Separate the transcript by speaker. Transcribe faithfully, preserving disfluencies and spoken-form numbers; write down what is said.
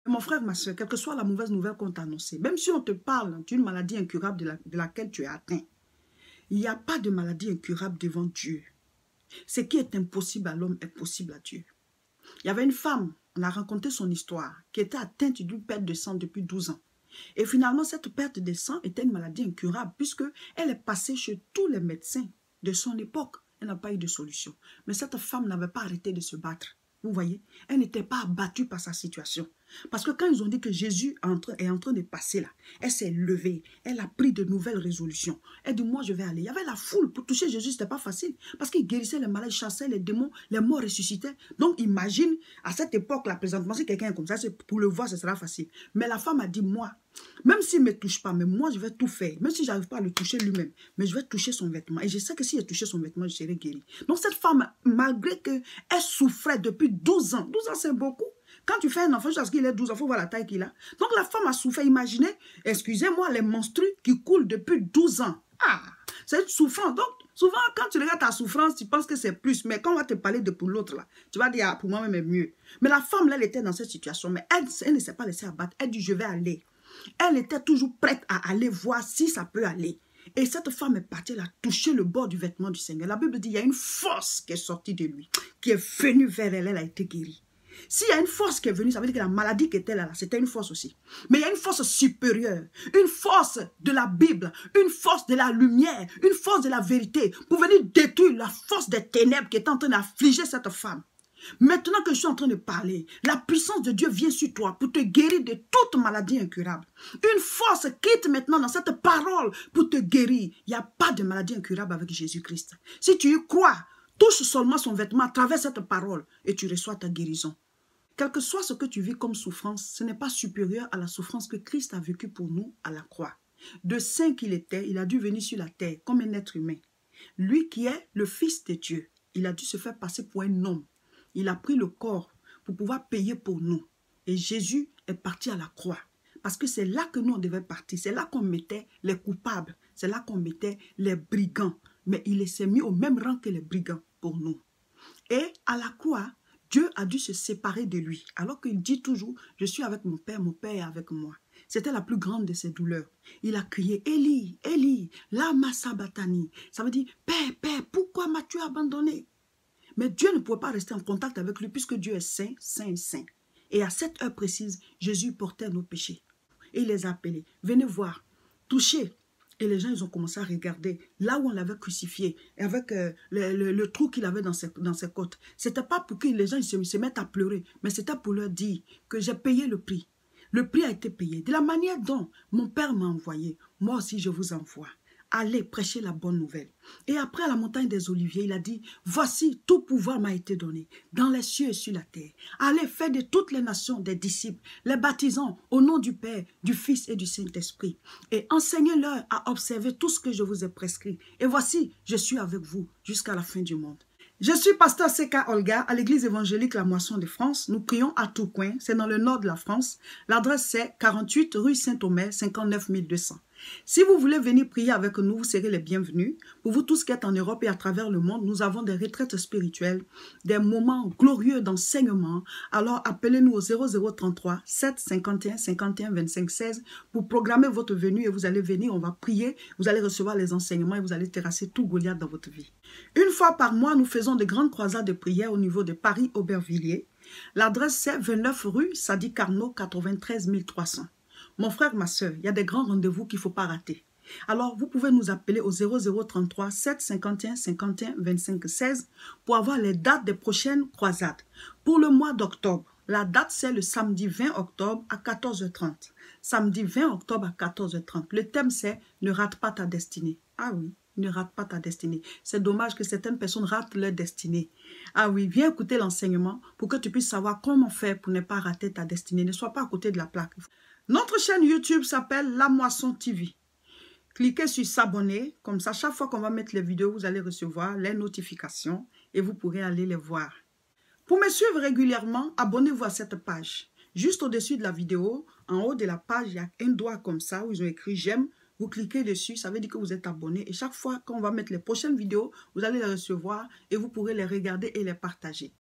Speaker 1: Mon frère, ma soeur, quelle que soit la mauvaise nouvelle qu'on t'a annoncée, même si on te parle d'une maladie incurable de, la, de laquelle tu es atteint, il n'y a pas de maladie incurable devant Dieu. Ce qui est impossible à l'homme est possible à Dieu. Il y avait une femme, on a raconté son histoire, qui était atteinte d'une perte de sang depuis douze ans. Et finalement, cette perte de sang était une maladie incurable puisqu'elle est passée chez tous les médecins de son époque. Elle n'a pas eu de solution. Mais cette femme n'avait pas arrêté de se battre. Vous voyez, elle n'était pas abattue par sa situation. Parce que quand ils ont dit que Jésus est en train, est en train de passer là, elle s'est levée, elle a pris de nouvelles résolutions. Elle dit, moi je vais aller. Il y avait la foule pour toucher Jésus, ce n'était pas facile. Parce qu'il guérissait les malades, chassait les démons, les morts ressuscitaient. Donc imagine, à cette époque-là, présentement, si quelqu'un est comme ça, pour le voir, ce sera facile. Mais la femme a dit, moi, même s'il ne me touche pas, mais moi je vais tout faire. Même si je n'arrive pas à le toucher lui-même, mais je vais toucher son vêtement. Et je sais que si je touchais son vêtement, je serai guéri. Donc cette femme, malgré qu'elle souffrait depuis douze ans, douze ans c'est beaucoup. Quand tu fais un enfant jusqu'à ce qu'il ait douze ans, il faut voir la taille qu'il a. Donc la femme a souffert, imaginez, excusez-moi, les menstrues qui coulent depuis douze ans. Ah, c'est souffrant. Donc souvent quand tu regardes ta souffrance, tu penses que c'est plus. Mais quand on va te parler de pour l'autre, là, tu vas dire, ah, pour moi-même est mieux. Mais la femme, là, elle était dans cette situation, mais elle, elle ne s'est pas laissée abattre. Elle dit, je vais aller. Elle était toujours prête à aller voir si ça peut aller. Et cette femme est partie, elle a touché le bord du vêtement du Seigneur. La Bible dit, il y a une force qui est sortie de lui, qui est venue vers elle, elle a été guérie. S'il y a une force qui est venue, ça veut dire que la maladie qui était là, là c'était une force aussi. Mais il y a une force supérieure, une force de la Bible, une force de la lumière, une force de la vérité, pour venir détruire la force des ténèbres qui est en train d'affliger cette femme. Maintenant que je suis en train de parler, la puissance de Dieu vient sur toi pour te guérir de toute maladie incurable. Une force quitte maintenant dans cette parole pour te guérir. Il n'y a pas de maladie incurable avec Jésus-Christ. Si tu y crois, touche seulement son vêtement à travers cette parole et tu reçois ta guérison. Quel que soit ce que tu vis comme souffrance, ce n'est pas supérieur à la souffrance que Christ a vécue pour nous à la croix. De saint qu'il était, il a dû venir sur la terre comme un être humain. Lui qui est le Fils de Dieu, il a dû se faire passer pour un homme. Il a pris le corps pour pouvoir payer pour nous. Et Jésus est parti à la croix. Parce que c'est là que nous on devait partir. C'est là qu'on mettait les coupables. C'est là qu'on mettait les brigands. Mais il s'est mis au même rang que les brigands pour nous. Et à la croix, Dieu a dû se séparer de lui. Alors qu'il dit toujours, je suis avec mon Père, mon Père est avec moi. C'était la plus grande de ses douleurs. Il a crié, Élie, Élie, lama sabachthani. Ça veut dire, Père, Père, pourquoi m'as-tu abandonné? Mais Dieu ne pouvait pas rester en contact avec lui puisque Dieu est saint, saint, saint. Et à cette heure précise, Jésus portait nos péchés. Et il les a appelés. Venez voir, touchez. Et les gens, ils ont commencé à regarder là où on l'avait crucifié, avec euh, le, le, le trou qu'il avait dans ses, dans ses côtes. Ce n'était pas pour que les gens ils se, se mettent à pleurer, mais c'était pour leur dire que j'ai payé le prix. Le prix a été payé. De la manière dont mon Père m'a envoyé, moi aussi je vous envoie. Allez prêcher la bonne nouvelle. Et après à la montagne des Oliviers, il a dit, voici tout pouvoir m'a été donné dans les cieux et sur la terre. Allez faire de toutes les nations des disciples, les baptisant au nom du Père, du Fils et du Saint-Esprit. Et enseignez-leur à observer tout ce que je vous ai prescrit. Et voici, je suis avec vous jusqu'à la fin du monde. Je suis pasteur Seka Olga à l'église évangélique La Moisson de France. Nous prions à Tourcoing, c'est dans le nord de la France. L'adresse c'est quarante-huit rue Saint-Omer, cinquante-neuf mille deux cents. Si vous voulez venir prier avec nous, vous serez les bienvenus. Pour vous tous qui êtes en Europe et à travers le monde, nous avons des retraites spirituelles, des moments glorieux d'enseignement. Alors appelez-nous au zéro zéro trente-trois sept cinquante et un cinquante et un vingt-cinq seize pour programmer votre venue et vous allez venir, on va prier, vous allez recevoir les enseignements et vous allez terrasser tout Goliath dans votre vie. Une fois par mois, nous faisons de grandes croisades de prière au niveau de Paris-Aubervilliers. L'adresse c'est vingt-neuf rue Sadi Carnot, quatre-vingt-treize mille trois cents. Mon frère, ma soeur, il y a des grands rendez-vous qu'il ne faut pas rater. Alors, vous pouvez nous appeler au zéro zéro trente-trois sept cinquante et un cinquante et un vingt-cinq seize pour avoir les dates des prochaines croisades. Pour le mois d'octobre, la date c'est le samedi vingt octobre à quatorze heures trente. Samedi vingt octobre à quatorze heures trente. Le thème c'est « Ne rate pas ta destinée ». Ah oui, ne rate pas ta destinée. C'est dommage que certaines personnes ratent leur destinée. Ah oui, viens écouter l'enseignement pour que tu puisses savoir comment faire pour ne pas rater ta destinée. Ne sois pas à côté de la plaque. Notre chaîne YouTube s'appelle La Moisson T V. Cliquez sur s'abonner, comme ça chaque fois qu'on va mettre les vidéos, vous allez recevoir les notifications et vous pourrez aller les voir. Pour me suivre régulièrement, abonnez-vous à cette page. Juste au-dessus de la vidéo, en haut de la page, il y a un doigt comme ça où ils ont écrit j'aime. Vous cliquez dessus, ça veut dire que vous êtes abonné et chaque fois qu'on va mettre les prochaines vidéos, vous allez les recevoir et vous pourrez les regarder et les partager.